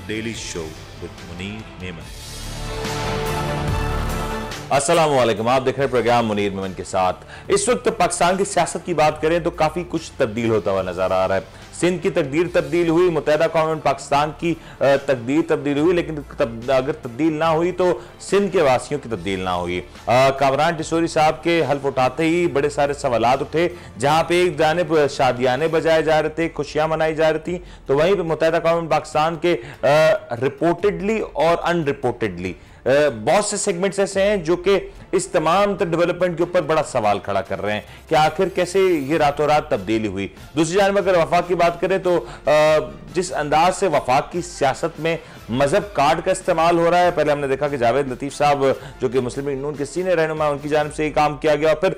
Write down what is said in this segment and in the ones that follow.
The Daily Show with Munir Memon। अस्सलाम वालेकुम, आप देख रहे हैं प्रोग्राम मुनीर मेमन के साथ। इस वक्त पाकिस्तान की सियासत की बात करें तो काफ़ी कुछ तब्दील होता हुआ नजर आ रहा है। सिंध की तकदीर तब्दील हुई, मुत्तहिदा कौम पाकिस्तान की तकदीर तब्दील हुई, लेकिन अगर तब्दील ना हुई तो सिंध के वासियों की तब्दील ना हुई। कामरान टिशोरी साहब के हल्फ उठाते ही बड़े सारे सवालात उठे, जहां पे एक जानिब शादियाने बजाए जा रहे थे, खुशियां मनाई जा रही थी, तो वहीं पर मुत्तहिदा कौम पाकिस्तान के रिपोर्टेडली और अनरिपोर्टेडली बहुत से सेगमेंट्स ऐसे हैं जो कि इस तमाम डेवलपमेंट के ऊपर बड़ा सवाल खड़ा कर रहे हैं कि आखिर कैसे ये रातों रात तब्दीली हुई। दूसरी जानब अगर वफाक की बात करें तो जिस अंदाज से वफाक की सियासत में मजहब कार्ड का इस्तेमाल हो रहा है, पहले हमने देखा कि जावेद लतीफ साहब जो कि मुस्लिम लीग नून के सीनियर रहनुमा, उनकी जानिब से ये काम किया गया, और फिर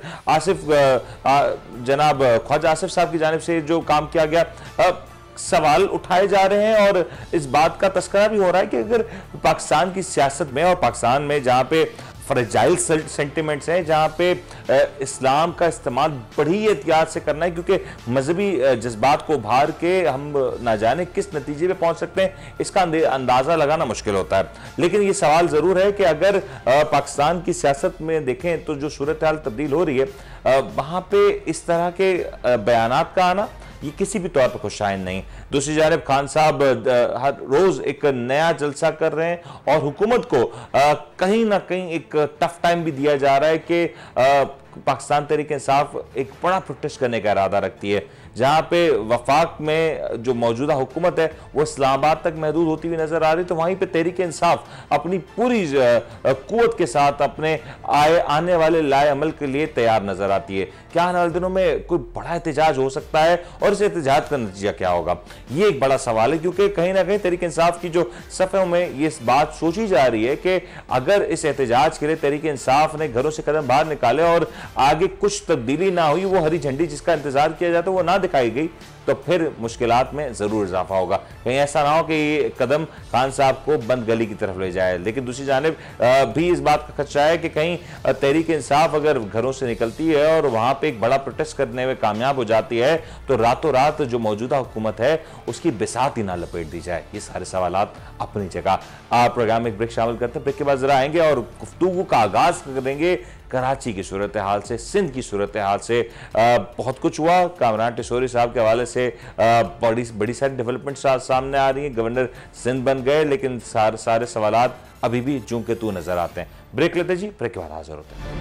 जनाब ख्वाजा आसिफ साहब की जानिब से जो काम किया गया, सवाल उठाए जा रहे हैं। और इस बात का तस्करा भी हो रहा है कि अगर पाकिस्तान की सियासत में और पाकिस्तान में जहां पे फ्रेजाइल सेंटिमेंट्स हैं, जहां पे इस्लाम का इस्तेमाल बड़ी एहतियात से करना है, क्योंकि मजहबी जज्बात को उभार के हम ना जाने किस नतीजे पे पहुंच सकते हैं, इसका अंदाजा लगाना मुश्किल होता है। लेकिन ये सवाल जरूर है कि अगर पाकिस्तान की सियासत में देखें तो जो सूरत हाल तब्दील हो रही है, वहां पे इस तरह के बयानात का आना ये किसी भी तौर पर खुशाइन नहीं। दूसरी जानिब खान साहब हर रोज एक नया जलसा कर रहे हैं और हुकूमत को कहीं ना कहीं एक टफ टाइम भी दिया जा रहा है कि पाकिस्तान तहरीक इंसाफ एक बड़ा प्रोटेस्ट करने का इरादा रखती है, जहां पे वफाक में जो मौजूदा हुकूमत है वो इस्लामाबाद तक महदूद होती हुई नजर आ रही, तो वहीं पे तहरीक इंसाफ अपनी पूरी कुव्वत के साथ अपने आने वाले लाए अमल के लिए तैयार नजर आती है। क्या आने वाले दिनों में कोई बड़ा एहतजाज हो सकता है और इस एहतजाज का नतीजा क्या होगा, ये एक बड़ा सवाल है, क्योंकि कहीं ना कहीं तहरीक इंसाफ की जो सफ़ों में ये बात सोची जा रही है कि अगर इस एहतजाज के लिए तहरीक इंसाफ ने घरों से कदम बाहर निकाले और आगे कुछ तब्दीली ना हुई, वो हरी झंडी जिसका इंतजार किया जाता है वो ना दिखाई गई, तो फिर मुश्किलात में जरूर इजाफा होगा। कहीं ऐसा ना हो कि ये कदम खान साहब को बंद गली की तरफ ले जाए। लेकिन दूसरी जानिब भी इस बात का खदशा है कि कहीं तहरीक इंसाफ अगर घरों से निकलती है और वहां पे एक बड़ा प्रोटेस्ट करने में कामयाब हो जाती है, तो रातों रात जो मौजूदा हुकूमत है उसकी बिसात ही ना लपेट दी जाए। ये सारे सवालात अपनी जगह। आप प्रोग्राम में एक ब्रेक शामिल करते हैं, ब्रेक के बाद जरा आएंगे और गुफ्तगू का आगाज करेंगे कराची की सूरत हाल से, सिंध की सूरत हाल से। बहुत कुछ हुआ, कामरान टिशोरी साहब के हवाले से बड़ी सारी डेवलपमेंट सामने आ रही हैं। गवर्नर सिंध बन गए, लेकिन सारे सवालात अभी भी जूं के तू नजर आते हैं। ब्रेक लेते जी, ब्रेक के बाद हाजिर होते हैं।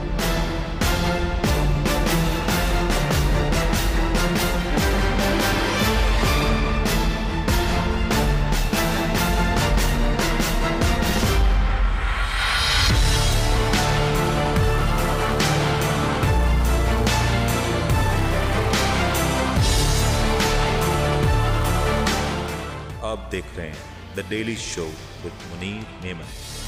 आप देख रहे हैं the daily show with Munir Memon.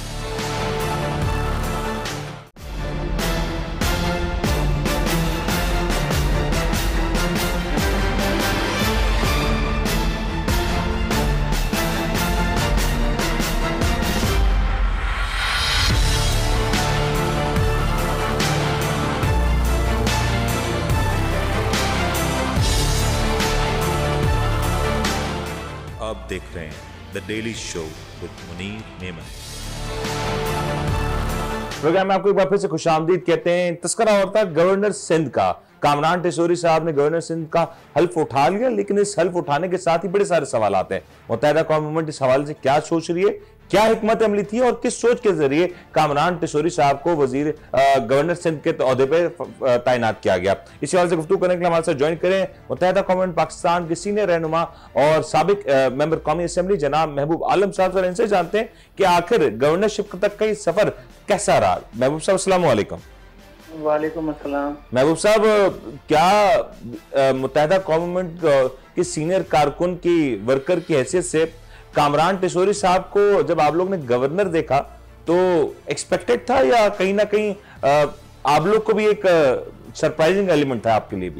आप देख रहे हैं the daily show with Munir Memon. Programme में आपको एक बार फिर से खुशामदीद कहते हैं। तस्करा होता है गवर्नर सिंध का। कामरान टिशोरी साहब ने गवर्नर सिंध का हल्फ उठा लिया, लेकिन इस हल्फ उठाने के साथ ही बड़े सारे सवाल आते हैं। मुत्तहिदा कौम मूवमेंट इस हवाले से क्या सोच रही है, क्या हिकमत अमली थी और किस सोच के जरिए कामरान टिशोरी साहब को वजीर गवर्नर सिंध के ओहदे पे तैनात किया गया। इसी हवाले से गुफ्तगू करने के लिए हमारे साथ ज्वाइन करें मुत्तहिदा कौम मूवमेंट पाकिस्तान के सीनियर रहनुमा और साबिक मेंबर कौमी असेंबली जनाब महबूब आलम साहब। इनसे जानते हैं कि आखिर गवर्नरशिप तक का ये सफर कैसा रहा। महबूब साहब अस्सलाम वालेकुम। वालेकुम अस्सलाम। महबूब साहब, क्या मुत्तहिदा कौम मूवमेंट के सीनियर कारकुन की वर्कर की हैसियत से कामरान टिशोरी साहब को जब आप लोग ने गवर्नर देखा तो एक्सपेक्टेड था, या कहीं ना कहीं आप लोग को भी एक सरप्राइजिंग एलिमेंट था आपके लिए भी?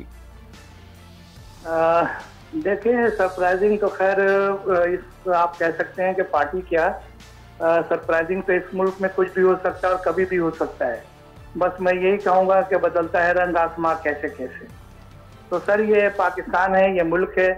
देखिए, सरप्राइजिंग तो खैर आप कह सकते हैं कि पार्टी क्या, सरप्राइजिंग तो इस मुल्क में कुछ भी हो सकता है और कभी भी हो सकता है। बस मैं यही कहूँगा कि बदलता है रंग आसमां कैसे कैसे। तो सर, ये पाकिस्तान है, ये मुल्क है,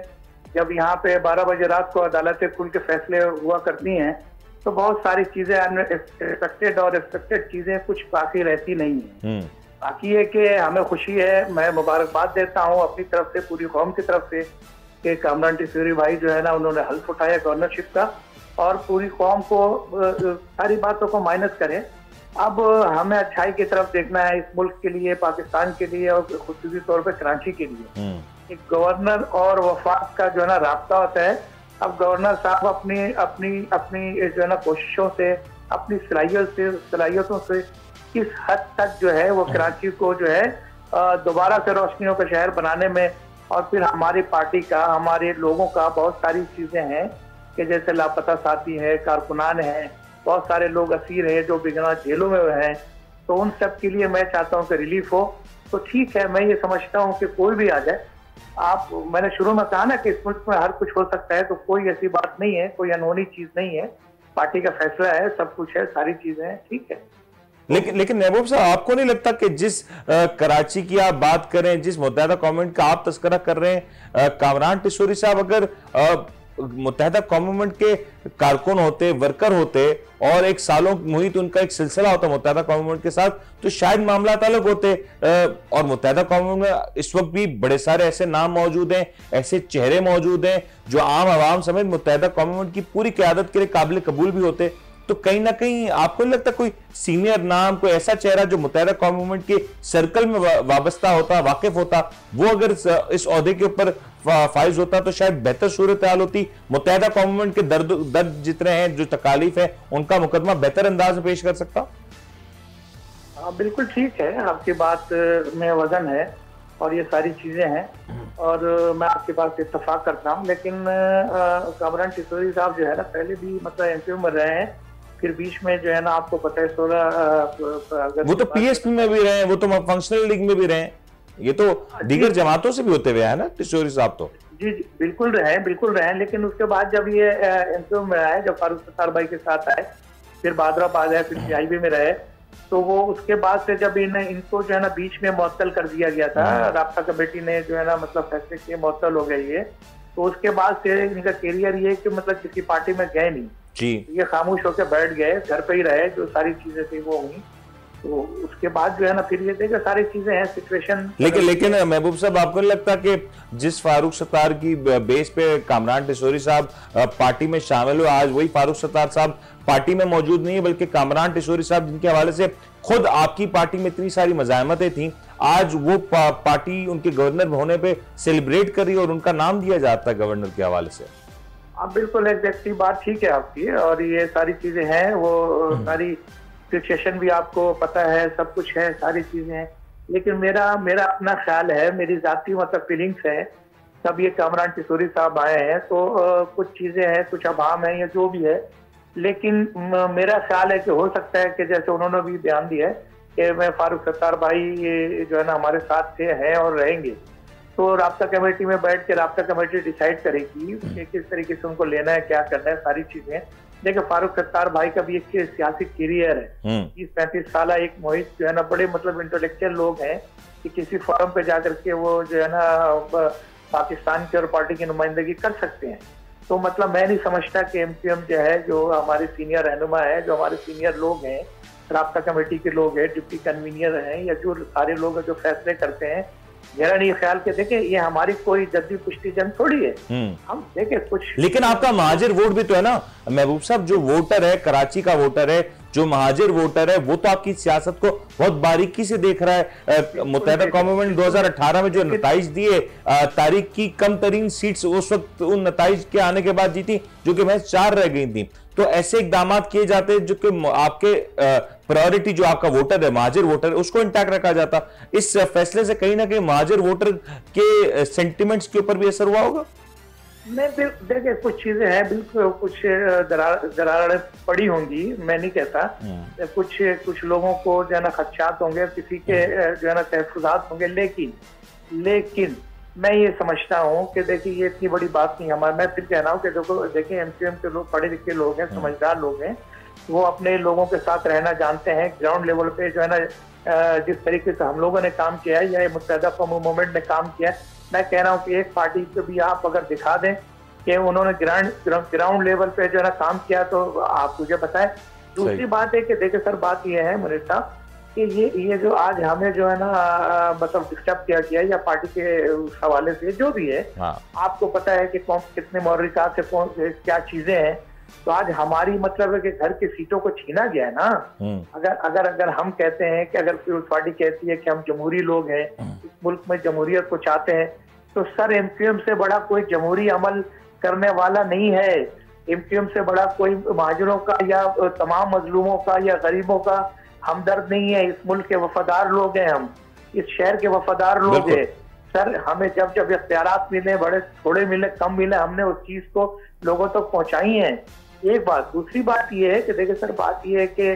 जब यहाँ पे 12 बजे रात को अदालतें खुल के फैसले हुआ करती हैं तो बहुत सारी चीजें अनएक्सपेक्टेड और एक्सपेक्टेड चीजें कुछ बाकी रहती नहीं है। बाकी है कि हमें खुशी है, मैं मुबारकबाद देता हूँ अपनी तरफ से, पूरी कौम की तरफ से, कि कामरान टिशोरी भाई जो है ना उन्होंने हल्फ उठाया गवर्नरशिप का और पूरी कौम को सारी बातों को माइनस करें। अब हमें अच्छाई की तरफ देखना है इस मुल्क के लिए, पाकिस्तान के लिए और खुसूसी तौर पर कराची के लिए। एक गवर्नर और वफाक का जो है ना राब्ता होता है। अब गवर्नर साहब अपनी अपनी अपनी जो है ना कोशिशों से, अपनी सलाहियतों से किस हद तक जो है वो कराची को जो है दोबारा से रोशनियों का शहर बनाने में, और फिर हमारी पार्टी का, हमारे लोगों का बहुत सारी चीजें हैं कि जैसे लापता साथी है, कारकुनान है, बहुत सारे लोग असीर हैं जो बिगना जेलों में हैं, तो उन सब के लिए मैं चाहता हूँ कि रिलीफ हो। तो ठीक है, मैं ये समझता हूँ कि कोई भी आ जाए। मैंने शुरू में कहा ना कि इस मुल्क में हर कुछ हो सकता है, तो कोई ऐसी बात नहीं है, कोई अनहोनी चीज नहीं है, पार्टी का फैसला है, सब कुछ है, सारी चीजें हैं, ठीक है। लेकिन महबूब साहब, आपको नहीं लगता कि जिस कराची की आप बात करें, जिस मुत्तहदा कौम का आप तस्करा कर रहे हैं, कामरान टिशोरी साहब अगर मुत्तहदा कौम के कारकुन होते, वर्कर होते और एक सालों मुहित उनका एक सिलसिला होता मुत्तहदा कौम के साथ, तो शायद मामला अलग होते। और मुत्तहदा कौम में इस वक्त भी बड़े सारे ऐसे नाम मौजूद हैं, ऐसे चेहरे मौजूद हैं जो आम आवाम समेत मुत्तहदा कौम की पूरी क़यादत के लिए काबिल कबूल भी होते। तो कहीं ना कहीं आपको नहीं लगता कोई सीनियर नाम, कोई ऐसा चेहरा जो मुत्तहदा कौम मूवमेंट के सर्कल में वाबस्ता होता, वाकिफ होता, वो अगर इस ओहदे के ऊपर फाइज होता तो शायद बेहतर सूरत हाल होती? मुत्तहदा कौम मूवमेंट के दर्द जितने हैं, जो तकालीफ है, उनका मुकदमा बेहतर अंदाज में पेश कर सकता। बिल्कुल ठीक है, आपकी बात में वजन है और ये सारी चीजें हैं और मैं आपके बात से इत्तफाक करता हूँ। लेकिन कामरान टिशोरी साहब जो है ना पहले भी मतलब एमपीओ में रहे हैं, फिर बीच में जो है ना आपको पता है 16 वो तो पीएसपी में भी रहे हैं, वो तो फंक्शनल लीग में भी रहे हैं, ये तो दीगर जमातों से भी होते हुए है ना टिशोरी साहब तो। जी बिल्कुल रहे, लेकिन उसके बाद जब ये एमपीओ में आए, जब फारूक सत्तार भाई के साथ आए, फिर बादराबाद आए, फिर पीआईबी में रहे, तो वो उसके बाद से जब इनको जो है ना बीच में मुअत्तल कर दिया गया था, राब्ता कमेटी ने जो है ना मतलब फैसले किए, मुअत्तल हो गई है, तो उसके बाद से इनका कैरियर ये कि मतलब किसी पार्टी में गए नहीं जी, ये खामोश होकर बैठ गए, घर पे ही रहे, जो सारी चीजें थी वो हुई। तो उसके बाद जो है ना फिर ये देखा सारी चीजें हैं, सिचुएशन। लेकिन महबूब साहब, आपको नहीं लगता कि जिस फारूक सत्तार की बेस पे कामरान टिशोरी साहब पार्टी में शामिल हुए, आज वही फारूक सत्तार साहब पार्टी में मौजूद नहीं है, बल्कि कामरान टिशोरी साहब जिनके हवाले से खुद आपकी पार्टी में इतनी सारी मज़ाहमतें थी, आज वो पार्टी उनके गवर्नर होने पे सेलिब्रेट कर रही है और उनका नाम दिया जाता है गवर्नर के हवाले से। आप बिल्कुल एग्जैक्टली बात ठीक है आपकी, और ये सारी चीजें हैं, वो सारी सिचुएशन भी आपको पता है, सब कुछ है, सारी चीजें हैं। लेकिन मेरा अपना ख्याल है, मेरी जाती मतलब फीलिंग्स है, तब ये कामरान टिशोरी साहब आए हैं तो कुछ चीजें हैं, कुछ अभाव है या जो भी है, लेकिन मेरा ख्याल है कि हो सकता है कि जैसे उन्होंने भी बयान दिया है कि मैं फारूक सत्तार भाई ये जो है ना हमारे साथ थे, हैं और रहेंगे, तो राब्ता कमेटी में बैठ के राब्ता कमेटी डिसाइड करेगी कि किस तरीके से उनको लेना है, क्या करना है, सारी चीजें। देखिए फारूक सत्तार भाई का भी एक सियासी करियर है, 30-35 साल एक मोहित जो है ना बड़े मतलब इंटेलेक्चुअल लोग हैं कि किसी फोरम पे जाकर के वो जो है ना पाकिस्तान की और पार्टी की नुमाइंदगी कर सकते हैं। तो मतलब मैं नहीं समझता कि एमपीएम जो है, जो हमारे सीनियर रहनुमा है, जो हमारे सीनियर लोग हैं, राब्ता कमेटी के लोग हैं, डिप्टी कन्वीनर हैं, या जो सारे लोग जो फैसले करते हैं, मेरा नहीं ख्याल के देखे ये हमारी कोई जद्दी पुश्ती जंग थोड़ी है, हम देखे कुछ। लेकिन आपका महाजिर वोट भी तो है ना महबूब साहब, जो वोटर है, कराची का वोटर है, जो महाजिर वोटर है, वो तो आपकी सियासत को बहुत बारीकी से देख रहा है। मुत्तहदा कौम मूवमेंट 2018 में जो नताइज दिए, तारीख की कम तरीन सीट्स उस वक्त उन नताइज के आने के बाद जीती, जो कि महज 4 रह गई थी। तो ऐसे इकदाम किए जाते हैं जो कि आपके प्रायोरिटी, जो आपका वोटर है, महाजिर वोटर है, उसको इंटैक्ट रखा जाता। इस फैसले से कहीं ना कहीं महाजिर वोटर के सेंटिमेंट्स के ऊपर भी असर हुआ होगा। नहीं देखिए, कुछ चीजें हैं, बिल्कुल कुछ दरारें पड़ी होंगी, मैं नहीं कहता, कुछ लोगों को जो है ना खदशात होंगे, किसी के जो है ना तहफुजात होंगे, लेकिन मैं ये समझता हूँ कि देखिए ये इतनी बड़ी बात नहीं हमारे, मैं फिर कह रहा हूँ कि देखिए एमपीएम के लोग पढ़े लिखे लोग हैं, समझदार लोग हैं, वो अपने लोगों के साथ रहना जानते हैं। ग्राउंड लेवल पे जो है ना जिस तरीके से हम लोगों ने काम किया है या मुत्तहदा कौम मूवमेंट ने काम किया है, मैं कह रहा हूँ कि एक पार्टी को भी आप अगर दिखा दें कि उन्होंने ग्राउंड लेवल पे जो है ना काम किया तो आप मुझे बताएं। दूसरी बात है कि देखिए सर, बात ये है मुनीर साहब कि ये जो आज हमें जो है ना मतलब डिस्टर्ब किया गया या पार्टी के हवाले से जो भी है, आपको पता है कि कौन कितने मौलिकात से कौन क्या चीजें हैं। तो आज हमारी मतलब है कि घर की सीटों को छीना गया है ना। अगर हम कहते हैं कि अगर पीपल्स पार्टी कहती है कि हम जमहूरी लोग हैं, इस मुल्क में जमहूरियत को चाहते हैं, तो सर एमक्यूएम से बड़ा कोई जमहूरी अमल करने वाला नहीं है। एमक्यूएम से बड़ा कोई महाजरों का या तमाम मजलूमों का या गरीबों का हमदर्द नहीं है। इस मुल्क के वफादार लोग हैं, हम इस शहर के वफादार लोग हैं। सर हमें जब जब इख्तियारात मिले, बड़े थोड़े मिले कम मिले, हमने उस चीज को लोगों तक पहुंचाई है। एक बात। दूसरी बात ये है कि देखिए सर, बात ये है कि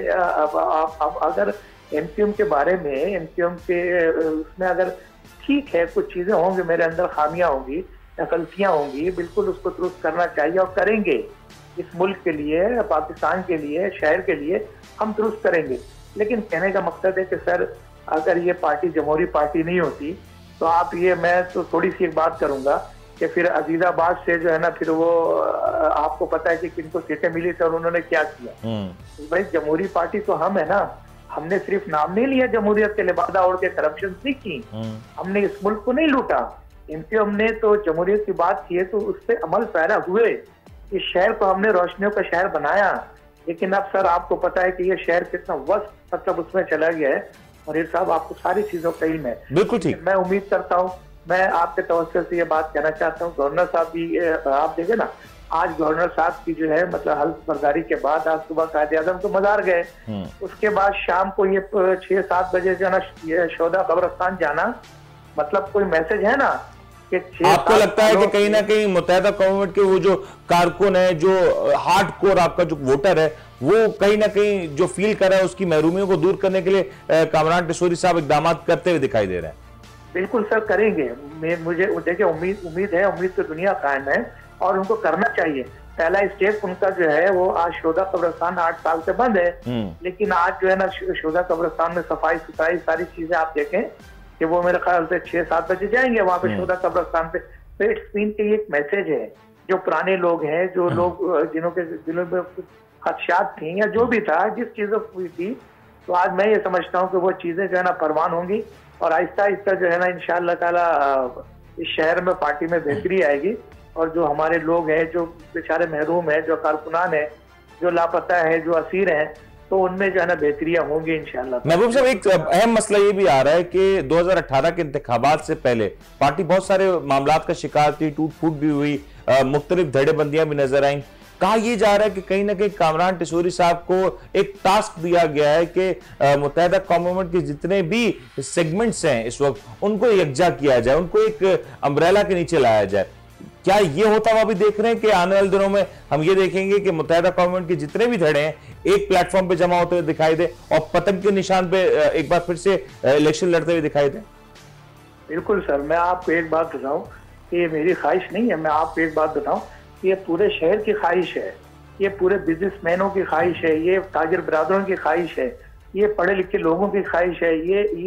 अब अगर एमक्यूएम के बारे में, एमक्यूएम के उसमें अगर ठीक है कुछ चीजें होंगी, मेरे अंदर खामियां होंगी या गलतियां होंगी, बिल्कुल उसको दुरुस्त करना चाहिए और करेंगे। इस मुल्क के लिए, पाकिस्तान के लिए, शहर के लिए हम दुरुस्त करेंगे। लेकिन कहने का मकसद है कि सर अगर ये पार्टी जमहूरी पार्टी नहीं होती तो आप ये, मैं तो थोड़ी सी एक बात करूंगा कि फिर अजीजाबाद से जो है ना, फिर वो आपको पता है कि किनको सीटें मिली थी और उन्होंने क्या किया। तो भाई जमहूरी पार्टी तो हम है ना, हमने सिर्फ नाम नहीं लिया जमहूरियत के लिबादा ओढ़ के, करप्शन नहीं की, हमने इस मुल्क को नहीं लूटा। एमक्यूएम ने तो जमहूरियत की बात की है तो उस पर अमल पैरा हुए। इस शहर को हमने रोशनियों का शहर बनाया। लेकिन अब सर आपको पता है कि ये शहर कितना वस्त मतलब उसमें चला गया है। मुनीर साहब आपको सारी चीजों का इल्म है। बिल्कुल ठीक। मैं उम्मीद करता हूँ, मैं आपके तवज्जो से ये बात कहना चाहता हूँ, गवर्नर साहब भी आप देखे ना, आज गवर्नर साहब की जो है मतलब हल्फ बर्दारी के बाद आज सुबह कायदे आजम तो मजार गए, उसके बाद शाम को ये 6-7 बजे जो है ना शोधा कब्रिस्तान जाना, मतलब कोई मैसेज है ना कि आपको लगता है कि कहीं ना कहीं मुत्तहिदा कौम के वो जो कारकुन है, जो हार्ड कोर आपका जो वोटर है, वो कहीं ना कहीं जो फील कर रहा है उसकी महरूमियों को दूर करने के लिए कामरान टिशोरी साहब इकदाम करते हुए दिखाई दे रहे हैं? बिल्कुल सर करेंगे। मुझे देखिए उम्मीद है, उम्मीद तो दुनिया कायम है और उनको करना चाहिए। पहला स्टेप उनका जो है वो आज शोधा कब्रिस्तान 8 साल से बंद है, लेकिन आज जो है ना शोधा कब्रिस्तान में सफाई सुथराई सारी चीजें आप देखें कि वो मेरे ख्याल से 6-7 बजे जाएंगे वहां पे शोधा कब्रिस्तान पे। तो इट्स मीन के एक मैसेज है, जो पुराने लोग हैं, जो लोग जिन्हों के दिलों में खदशात थी या जो भी था, जिस चीजों को हुई थी, तो आज मैं ये समझता हूँ कि वो चीजें जो है ना परवान होंगी और आहिस्ता आहिस्ता जो है ना इंशाअल्लाह ताला इस शहर में पार्टी में बेहतरी आएगी। और जो हमारे लोग हैं, जो बेचारे महरूम है, जो कारकुनान है, जो लापता है, जो असीर हैं, तो उनमें जो है ना बेहतरियां होंगी इंशाअल्लाह। महबूब साहब, एक अहम मसला ये भी आ रहा है कि 2018 के इंतखाबात से पहले पार्टी बहुत सारे मामलात का शिकार थी, टूट फूट भी हुई, मुख्तलिफ धड़ेबंदियां भी नजर आई। कहा यह जा रहा है कि कहीं ना कहीं कामरान टिशोरी साहब को एक टास्क दिया गया है कि मुत्तहिदा कौम के जितने भी सेगमेंट्स हैं इस वक्त उनको यकजा किया जाए, उनको एक अम्ब्रेला के नीचे लाया जाए। क्या ये होता हुआ भी देख रहे हैं कि आने वाले दिनों में हम ये देखेंगे कि मुत्तहिदा कौम के जितने भी धड़े हैं एक प्लेटफॉर्म पे जमा होते हुए दिखाई दे और पतंग के निशान पे एक बार फिर से इलेक्शन लड़ते हुए दिखाई दे? बिल्कुल सर, मैं आपको एक बात बताऊं कि ये मेरी ख्वाहिश नहीं है, मैं आपको एक बात बताऊं, ये पूरे शहर की ख्वाहिश है, ये पूरे बिजनेसमैनों की ख्वाहिश है, ये ताजिर बरादरों की ख्वाहिश है, ये पढ़े लिखे लोगों की ख्वाहिश है,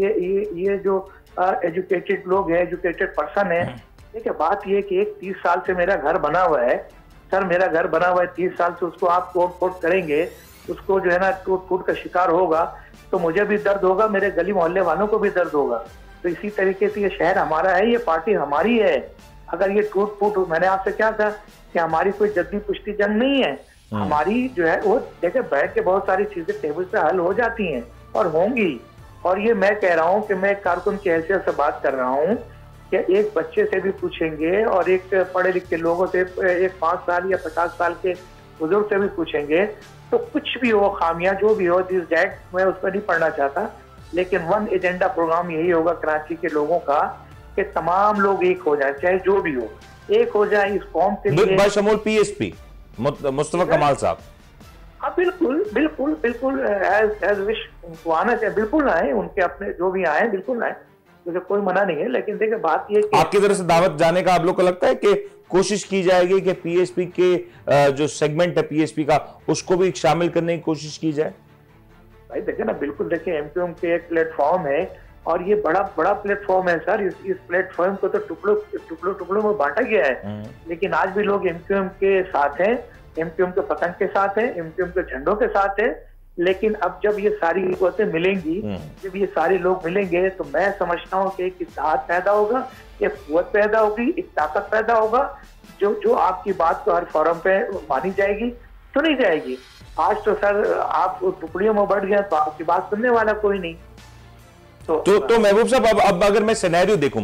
ये जो एजुकेटेड लोग हैं, एजुकेटेड पर्सन है। देखिए बात ये कि 30 साल से मेरा घर बना हुआ है सर, मेरा घर बना हुआ है 30 साल से, उसको आप तोड़ फोड़ करेंगे, उसको जो है ना टूट फूट का शिकार होगा तो मुझे भी दर्द होगा, मेरे गली मोहल्ले वालों को भी दर्द होगा। तो इसी तरीके से ये शहर हमारा है, ये पार्टी हमारी है। अगर ये टूट फूट, मैंने आपसे क्या कहा कि हमारी कोई जद्दी पुश्ती जंग नहीं है, हमारी जो है वो देखिए बैठ के बहुत सारी चीजें टेबल पे हल हो जाती हैं और होंगी। और ये मैं कह रहा हूँ कि मैं कारकुन की हैसियत से बात कर रहा हूँ कि एक बच्चे से भी पूछेंगे और एक पढ़े लिखे लोगों से, एक 5 साल या 50 साल के बुजुर्ग से भी पूछेंगे, तो कुछ भी हो, खामियां जो भी हो, दिस डेट मैं उस पर नहीं पढ़ना चाहता, लेकिन वन एजेंडा प्रोग्राम यही होगा कराची के लोगों का कि तमाम लोग एक हो जाए, चाहे जो भी हो, एक हो जाए इस कौम के लिए। बाशमूल पीएसपी मुस्तफा कमाल साहब। हाँ बिल्कुल बिल्कुल बिल्कुल, एज विश उनको आना चाहिए, बिल्कुल आए, उनके अपने जो भी आए बिल्कुल आए, मुझे कोई मना नहीं है। लेकिन देखिए बात ये कि आपकी तरफ से दावत जाने का आप लोग को लगता है कि कोशिश की जाएगी कि पीएसपी के जो सेगमेंट है पीएसपी का उसको भी शामिल करने की कोशिश की जाए? भाई देखिए ना, बिल्कुल देखिए एमक्यूएम के एक प्लेटफॉर्म है और ये बड़ा बड़ा प्लेटफॉर्म है सर। इस प्लेटफॉर्म को तो टुकड़ों में बांटा गया है, लेकिन आज भी लोग एमक्यूएम के साथ हैं, एमक्यूएम के पतंग के साथ हैं, एमक्यूएम के झंडों के साथ हैं। लेकिन अब जब ये सारी बातें मिलेंगी, जब ये सारे लोग मिलेंगे, तो मैं समझता हूँ कि एक इत्तेहाद पैदा होगा, एक कुव्वत पैदा होगी, एक ताकत पैदा होगा, जो आपकी बात को हर फोरम पे मानी जाएगी, सुनी जाएगी। आज तो सर आप टुकड़ियों में बढ़ गए तो आपकी बात सुनने वाला कोई नहीं। तो महबूब साहब, अब अगर मैं सिनेरियो देखूं,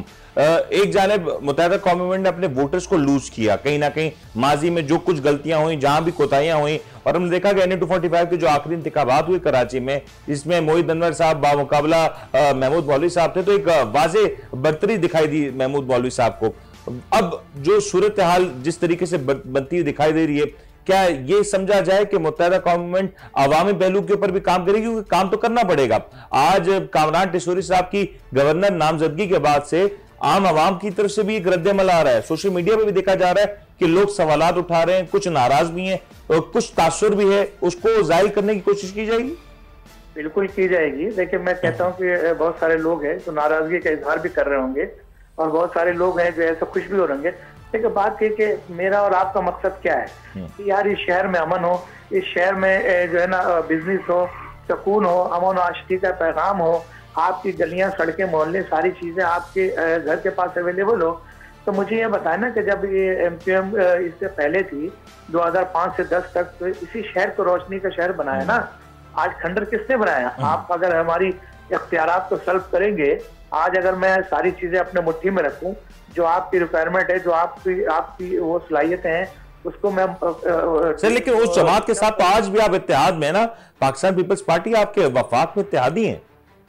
एक जानिब मुत्तहिदा कौम मूवमेंट ने अपने वोटर्स को लूज किया, कहीं ना कहीं माजी में जो कुछ गलतियां हुई, जहां भी कोताहियां हुई, और हमने देखा कि NA-245 के जो आखिरी इंतखाबात हुए कराची में, इसमें मोहित अनवर साहब बामुकाबला महमूद मौलवी साहब थे, तो एक वाजे बर्तरी दिखाई दी महमूद मौलवी साहब को। अब जो सूरत हाल जिस तरीके से बनती दिखाई दे रही है, क्या ये समझा जाए कि मुत्तहिदा कौम मूवमेंट अवामी पहलू के ऊपर भी काम करेगी? क्योंकि काम तो करना पड़ेगा। आज कामरान टिशोरी साहब की गवर्नर नामजदगी के बाद से आम आवाम की तरफ से भी एक रद्द-ए-अमल आ रहा है, सोशल मीडिया पे भी देखा जा रहा है कि लोग सवालात उठा रहे हैं, कुछ नाराज भी हैं और कुछ तासुर भी है, उसको जाहिर करने की कोशिश की जाएगी। बिल्कुल की जाएगी। देखिए, मैं कहता हूँ कि बहुत सारे लोग हैं जो नाराजगी का इजहार भी कर रहे होंगे, और बहुत सारे लोग हैं जो ऐसा खुश भी हो रहेंगे। लेकिन बात ये कि मेरा और आपका मकसद क्या है कि यार इस शहर में अमन हो, इस शहर में जो है ना बिजनेस हो, सुकून हो, अमन आशिकी का पैगाम हो, आपकी गलियां, सड़कें, मोहल्ले, सारी चीजें आपके घर के पास अवेलेबल हो। तो मुझे ये बताया ना कि जब ये एमक्यूएम इससे पहले थी 2005 से 10 तक, तो इसी शहर को रोशनी का शहर बनाया ना। आज खंडर किसने बनाया? आप अगर हमारी इख्तियारात को सल्व करेंगे, आज अगर मैं सारी चीजें अपने मुट्ठी में रखूं, जो आपकी रिक्वायरमेंट है, जो आपकी वो सलाहियत है, उसको मैं सर, लेकिन उस जमात के साथ तो आज भी आप इत्तेहाद में ना, पाकिस्तान पीपल्स पार्टी आपके वफाक में इत्तेहादी है।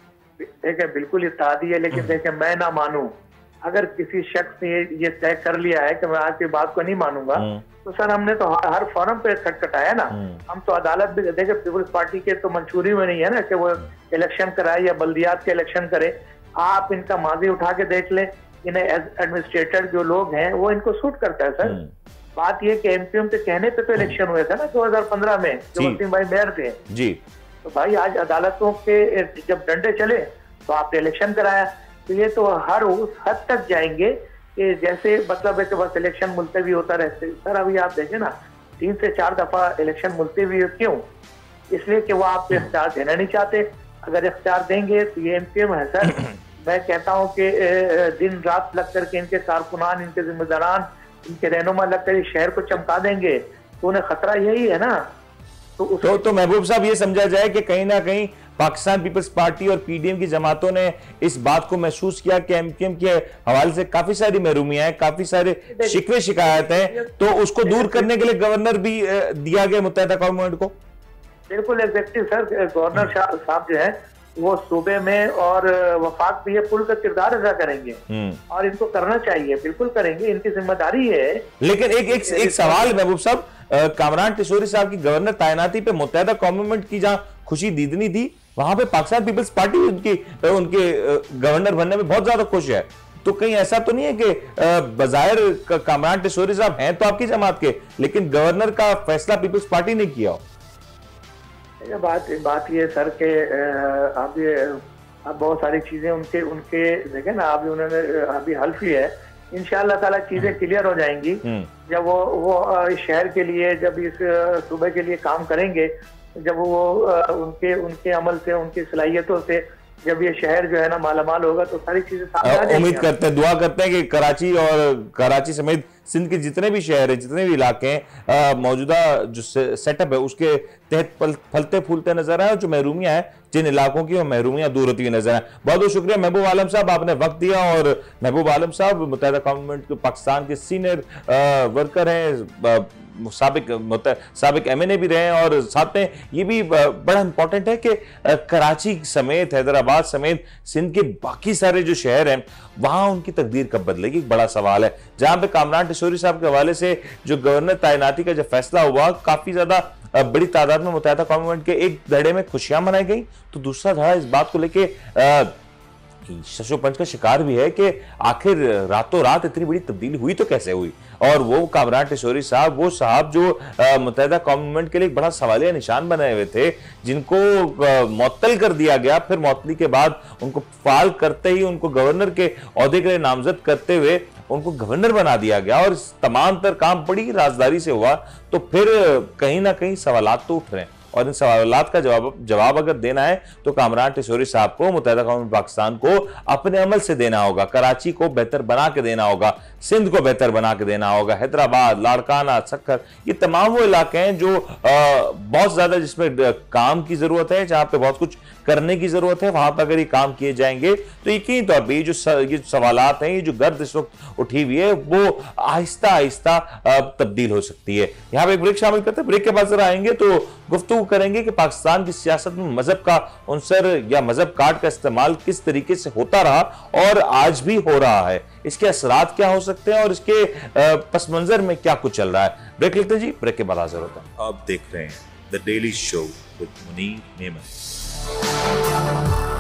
देखिए, बिल्कुल इत्तेहादी है, लेकिन देखिए मैं ना मानूं, अगर किसी शख्स ने ये तय कर लिया है कि मैं आपकी बात को नहीं मानूंगा, तो सर हमने तो हर फोरम पे खटखटाया ना। हम तो अदालत भी, देखिए पीपल्स पार्टी के तो मंशूरी में नहीं है ना कि वो इलेक्शन कराए या बल्दियात के इलेक्शन करे। आप इनका माजी उठा के देख ले, इन्हें एडमिनिस्ट्रेटर जो लोग हैं वो इनको सूट करता है सर। बात ये कि एमक्यूएम के कहने पे तो इलेक्शन हुए थे ना 2015 में, जो वसीम भाई मेयर थे जी। तो भाई आज अदालतों के जब डंडे चले तो आपने इलेक्शन कराया। तो ये तो हर उस हद तक जाएंगे कि जैसे मतलब है कि बस इलेक्शन मुलतवी होता रहते। सर अभी आप देखें ना, 3 से 4 दफा इलेक्शन मुलतवी है। क्यों? इसलिए कि वो आपको इख्तियार देना नहीं चाहते। अगर इख्तियार देंगे तो ये एमक्यूएम है सर। मैं कहता हूँ कि दिन रात लग करके इनके कारकुनान, इनके जिम्मेदारान, इनके रहनुमा लग कर शहर को चमका देंगे, तो उन्हें खतरा यही है ना। तो महबूब साहब, ये समझा जाए कि कहीं ना कहीं पाकिस्तान पीपल्स पार्टी और पीडीएम की जमातों ने इस बात को महसूस किया कि एमक्यूएम के हवाले से काफी सारी महरूमियां हैं, काफी सारे शिकवे शिकायत हैं, तो उसको दूर करने के लिए गवर्नर भी दिया गया मुत्तहिदा कौम मूवमेंट को। बिल्कुल एग्जैक्टली सर, गवर्नर साहब जो है वो सूबे में और वफाक में ये पुल का किरदार अदा करेंगे और इनको करना चाहिए, बिल्कुल करेंगे, इनकी जिम्मेदारी है। लेकिन एक सवाल महबूब साहब, कामरान टिशोरी साहब की गवर्नर तैनाती पे मुत्तहिदा कौम मूवमेंट की जहां खुशी दीदनी थी, वहां पे पाकिस्तान पीपल्स पार्टी उनके गवर्नर बनने में बहुत ज्यादा खुश है। तो कहीं ऐसा तो नहीं है कि बजाहिर कामरान टिशोरी साहब हैं तो आपकी जमात के, लेकिन गवर्नर का फैसला पीपल्स पार्टी ने किया हो? बात ये सर के अब बहुत सारी चीजें उनके देखे ना, अभी उन्होंने अभी हल्फ ही है। इंशाअल्लाह ताला चीजें क्लियर हो जाएंगी जब वो इस शहर के लिए, जब इस सूबे के लिए काम करेंगे, जब वो उनके अमल से, उनकी सलाहियतों से जब ये शहर जो है ना मालामाल होगा, तो सारी चीजें सामने आ जाएंगी। उम्मीद करते हैं, दुआ करते हैं कि कराची समेत सिंध के जितने भी शहर है, जितने भी इलाके हैं, मौजूदा जो सेटअप है उसके तहत फलते फूलते नजर आए, जो महरूमियां हैं जिन इलाकों की, वो महरूमियां दूर होती हुई नजर आए। बहुत बहुत शुक्रिया महबूब आलम साहब, आपने वक्त दिया। और महबूब आलम साहब मुत्तहिदा कौम मूवमेंट के पाकिस्तान के सीनियर वर्कर हैं, साबिक MNA भी रहे हैं, और साथ में ये भी बड़ा इंपॉर्टेंट है कि कराची समेत, हैदराबाद समेत सिंध के बाकी सारे जो शहर हैं वहां उनकी तकदीर कब बदलेगी, एक बड़ा सवाल है। जहां पे कामरान टिशोरी साहब के हवाले से जो गवर्नर तैनाती का जो फैसला हुआ, काफी ज्यादा बड़ी तादाद में मुत्तहिदा कौम मूवमेंट के एक धड़े में खुशियां मनाई गई, तो दूसरा धड़ा इस बात को लेके शशोपंच का शिकार भी है कि आखिर रातों रात इतनी बड़ी तब्दीली हुई तो कैसे हुई। और वो कामरान टिशोरी साहब, वो साहब जो मुत्तहिदा कौम मूवमेंट के लिए एक बड़ा सवालिया निशान बनाए हुए थे, जिनको मुअत्तल कर दिया गया, फिर मुअत्तली के बाद उनको फाल करते ही उनको गवर्नर के ओहदे के लिए नामजद करते हुए उनको गवर्नर बना दिया गया और तमाम तर काम बड़ी राजदारी से हुआ। तो फिर कहीं ना कहीं सवालात तो उठ रहे हैं और इन सवालात का जवाब अगर देना है तो कामरान टिशोरी साहब को, मुत्तहिदा कौम पाकिस्तान को अपने अमल से देना होगा। कराची को बेहतर बना के देना होगा, सिंध को बेहतर बना के देना होगा, हैदराबाद, लाड़काना, सक्कर, ये तमाम वो इलाके हैं जो बहुत ज्यादा जिसमें काम की जरूरत है, जहां पे बहुत कुछ करने की जरूरत है। वहां पर अगर ये काम किए जाएंगे तो यकीनी तौर पर ये सवालात हैं, ये जो गर्द इस वक्त उठी हुई है, वो आहिस्ता आहिस्ता तब्दील हो सकती है। यहाँ पे एक ब्रेक शामिल करते हैं, ब्रेक के बाद जरा आएंगे तो गुफ्तगू करेंगे कि पाकिस्तान की सियासत में मजहब का उनसर या मजहब कार्ड का इस्तेमाल किस तरीके से होता रहा और आज भी हो रहा है, इसके असरात क्या हो सकते हैं और इसके पस मंजर में क्या कुछ चल रहा है। ब्रेक लेते जी, ब्रेक के बाद हाजिर होता हूं। आप देख रहे हैं the daily show with Munir नेमत।